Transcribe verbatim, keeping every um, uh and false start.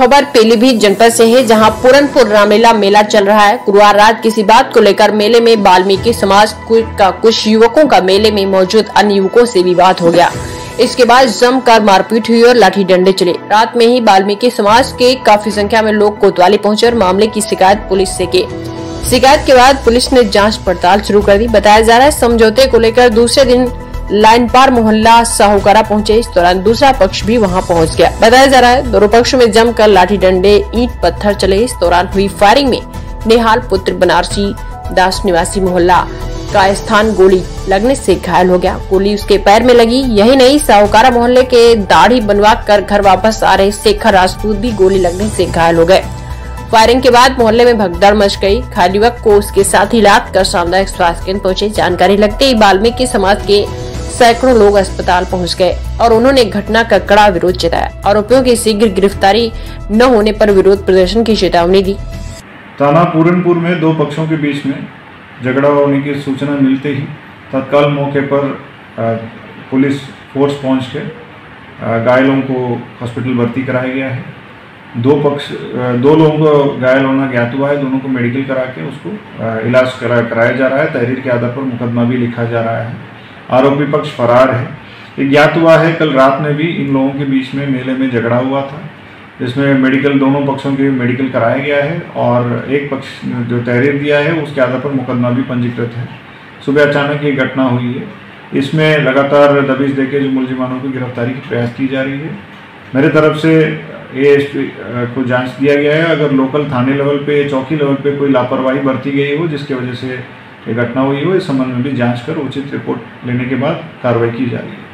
खबर पीलीभीत जनपद से है, जहां पूरनपुर रामलीला मेला चल रहा है। गुरुवार रात किसी बात को लेकर मेले में वाल्मीकि समाज का कुछ युवकों का मेले में मौजूद अन्य युवकों से विवाद हो गया। इसके बाद जमकर मारपीट हुई और लाठी डंडे चले। रात में ही वाल्मीकि समाज के काफी संख्या में लोग कोतवाली पहुंचे और मामले की शिकायत पुलिस से की। शिकायत के बाद पुलिस ने जाँच पड़ताल शुरू कर दी। बताया जा रहा है समझौते को लेकर दूसरे दिन लाइन पार मोहल्ला साहूकारा पहुंचे। इस दौरान दूसरा पक्ष भी वहां पहुंच गया। बताया जा रहा है दोनों पक्षों में जमकर लाठी डंडे ईंट पत्थर चले। इस दौरान हुई फायरिंग में नेहाल पुत्र बनारसी दास निवासी मोहल्ला का स्थान गोली लगने से घायल हो गया। गोली उसके पैर में लगी। यही नहीं, साहूकारा मोहल्ले के दाढ़ी बनवा कर घर वापस आ रहे शेखर राजपूत भी गोली लगने से घायल हो गए। फायरिंग के बाद मोहल्ले में भगदड़ मच गई। घायल युवक को उसके साथ ही लाद कर सामुदायिक स्वास्थ्य केंद्र पहुंचे। जानकारी लगते ही वाल्मीकि समाज के सैकड़ों लोग अस्पताल पहुंच गए और उन्होंने घटना का कड़ा विरोध जताया। आरोपियों की शीघ्र गिरफ्तारी न होने पर विरोध प्रदर्शन की चेतावनी दी। थाना पूरनपुर में दो पक्षों के बीच में झगड़ा होने की सूचना मिलते ही तत्काल मौके पर पुलिस फोर्स पहुंच के घायलों को हॉस्पिटल भर्ती कराया गया है। दो पक्ष दो लोगों को घायल होना ज्ञात हुआ है। दोनों को मेडिकल करा के उसको इलाज करा कराया जा रहा है। तहरीर के आधार पर मुकदमा भी लिखा जा रहा है। आरोपी पक्ष फरार है। ये ज्ञात हुआ है कल रात में भी इन लोगों के बीच में मेले में झगड़ा हुआ था, जिसमें मेडिकल दोनों पक्षों के मेडिकल कराया गया है और एक पक्ष जो तहरीर दिया है उसके आधार पर मुकदमा भी पंजीकृत है। सुबह अचानक ये घटना हुई है। इसमें लगातार दबिश देके जो मुलजिमानों की गिरफ्तारी की प्रयास की जा रही है। मेरे तरफ से एएसपी को जांच दिया गया है। अगर लोकल थाने लेवल पे चौकी लेवल पे कोई लापरवाही बरती गई हो जिसकी वजह से ये घटना हुई हो, इस संबंध में भी जांच कर उचित रिपोर्ट लेने के बाद कार्रवाई की जा रही है।